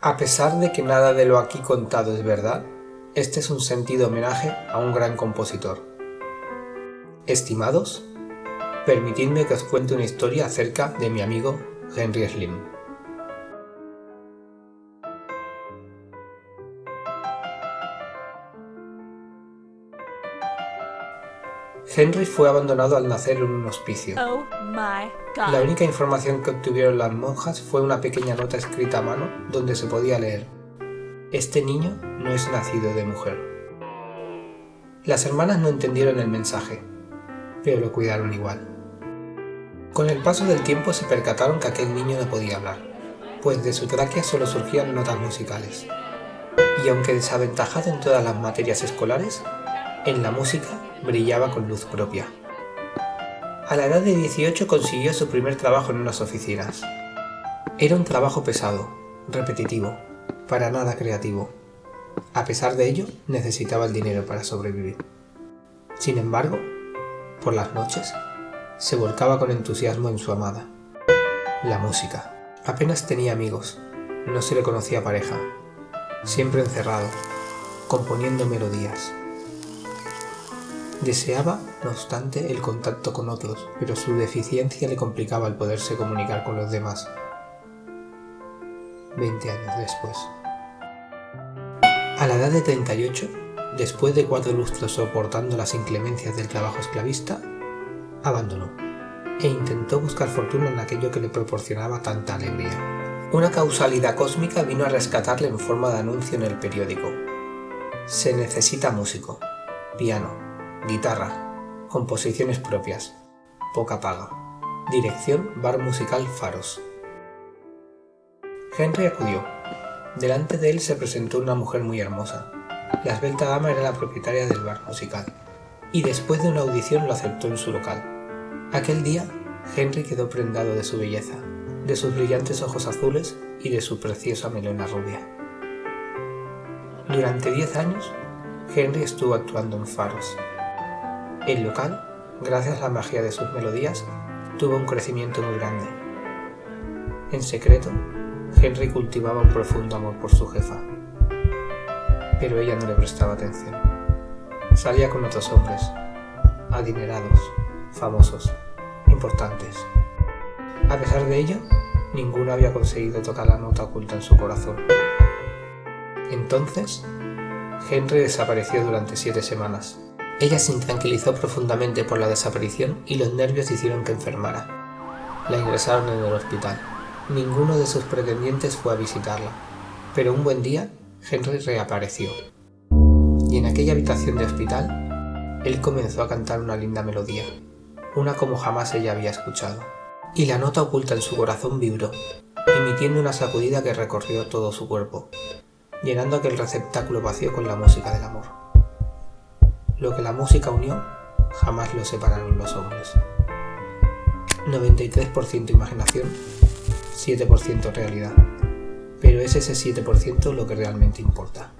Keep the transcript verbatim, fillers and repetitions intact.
A pesar de que nada de lo aquí contado es verdad, este es un sentido homenaje a un gran compositor. Estimados, permitidme que os cuente una historia acerca de mi amigo Henry Slim. Henry fue abandonado al nacer en un hospicio. Oh my God. La única información que obtuvieron las monjas fue una pequeña nota escrita a mano donde se podía leer: este niño no es nacido de mujer. Las hermanas no entendieron el mensaje, pero lo cuidaron igual. Con el paso del tiempo se percataron que aquel niño no podía hablar, pues de su tráquea solo surgían notas musicales. Y aunque desaventajado en todas las materias escolares, en la música brillaba con luz propia. A la edad de dieciocho consiguió su primer trabajo en unas oficinas. Era un trabajo pesado, repetitivo, para nada creativo. A pesar de ello, necesitaba el dinero para sobrevivir. Sin embargo, por las noches, se volcaba con entusiasmo en su amada, la música. Apenas tenía amigos, no se le conocía pareja, siempre encerrado, componiendo melodías. Deseaba, no obstante, el contacto con otros, pero su deficiencia le complicaba el poderse comunicar con los demás. Veinte años después. A la edad de treinta y ocho, después de cuatro lustros soportando las inclemencias del trabajo esclavista, abandonó e intentó buscar fortuna en aquello que le proporcionaba tanta alegría. Una causalidad cósmica vino a rescatarle en forma de anuncio en el periódico. Se necesita músico, piano, guitarra, composiciones propias, poca paga. Dirección Bar Musical Faros. Henry acudió. Delante de él se presentó una mujer muy hermosa. La esbelta dama era la propietaria del bar musical, y después de una audición lo aceptó en su local. Aquel día, Henry quedó prendado de su belleza, de sus brillantes ojos azules y de su preciosa melena rubia. Durante diez años, Henry estuvo actuando en Faros. El local, gracias a la magia de sus melodías, tuvo un crecimiento muy grande. En secreto, Henry cultivaba un profundo amor por su jefa, pero ella no le prestaba atención. Salía con otros hombres, adinerados, famosos, importantes. A pesar de ello, ninguno había conseguido tocar la nota oculta en su corazón. Entonces, Henry desapareció durante siete semanas. Ella se intranquilizó profundamente por la desaparición y los nervios hicieron que enfermara. La ingresaron en el hospital. Ninguno de sus pretendientes fue a visitarla, pero un buen día Henry reapareció. Y en aquella habitación de hospital, él comenzó a cantar una linda melodía, una como jamás ella había escuchado. Y la nota oculta en su corazón vibró, emitiendo una sacudida que recorrió todo su cuerpo, llenando aquel receptáculo vacío con la música del amor. Lo que la música unió, jamás lo separaron los hombres. noventa y tres por ciento imaginación, siete por ciento realidad, pero es ese siete por ciento lo que realmente importa.